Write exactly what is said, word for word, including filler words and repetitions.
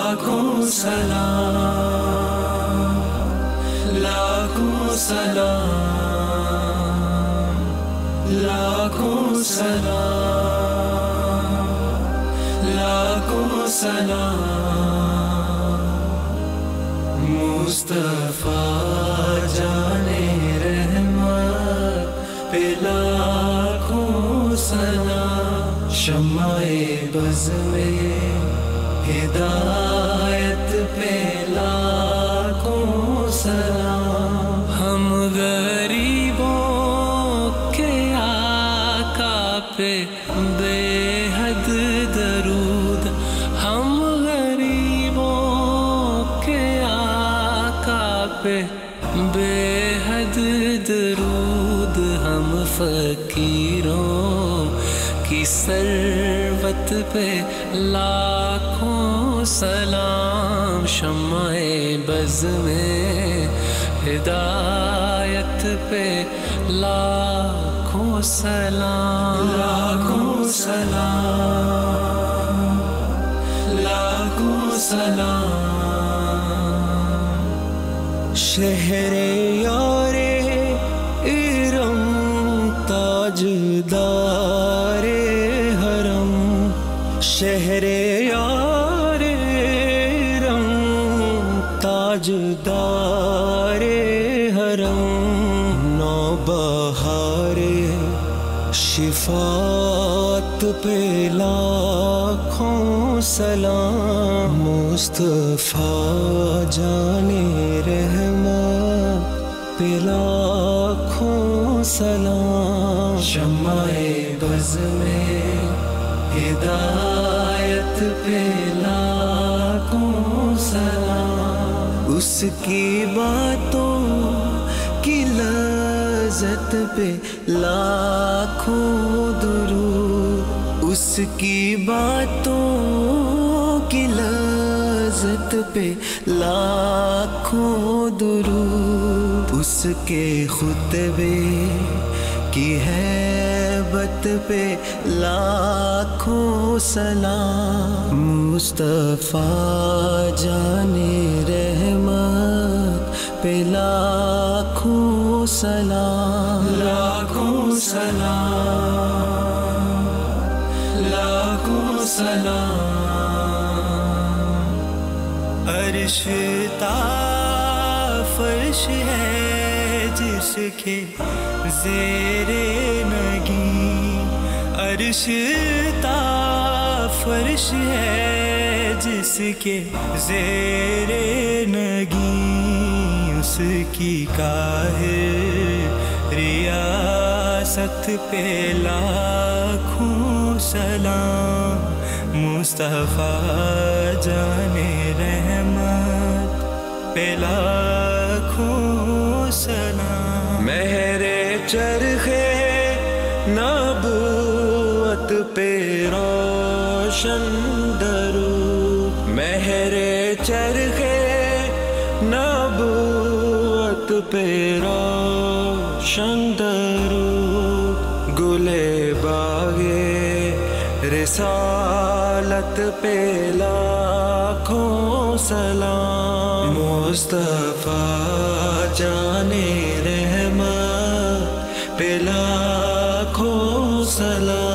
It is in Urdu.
لاکھوں سلام لاکھوں سلام لاکھوں سلام لاکھوں سلام مصطفیٰ جانے رحمت پہ لاکھوں سلام شمع بز میں ہدایت پہ لاکھوں سلام ہم غریبوں کے آقا پہ بے حد درود ہم غریبوں کے آقا پہ بے حد درود ہم فقیروں کی ثروت پہ لاکھوں سلام شمع بز میں ہدایت پہ لاکھوں سلام لاکھوں سلام لاکھوں سلام شہر یار ارم تاجدار حرم شہر یار ارم تاجدار حرم نوبہار شفاعت پہ لاکھوں سلام مصطفیٰ جانے رحمت پہ لاکھوں سلام شمع بز میں ہدایت پہ لاکھوں سلام اس کی باتوں کی لذت پہ لاکھوں درود اس کی باتوں کی لذت پہ لاکھوں درود اس کے خطبے کی ہیبت پہ لاکھوں سلام مصطفیٰ جانے رحمت پہ لاکھوں سلام لاکھوں سلام لاکھوں سلام عرش تا فرش ہے جس کے زیر نگیں عرش تا فرش ہے جس کے زیر نگیں اس کی کاہر ریاست پہ لاکھوں سلام مصطفیٰ جانے رحمت پہ لاکھوں سلام مہر چرخے نبوت پہ روشن درود مہر چرخے نبوت پہ روشن درود گلے باغے رسالت پہ لاکھوں سلام مصطفیٰ جانے رحمت پہ لاکھوں سلام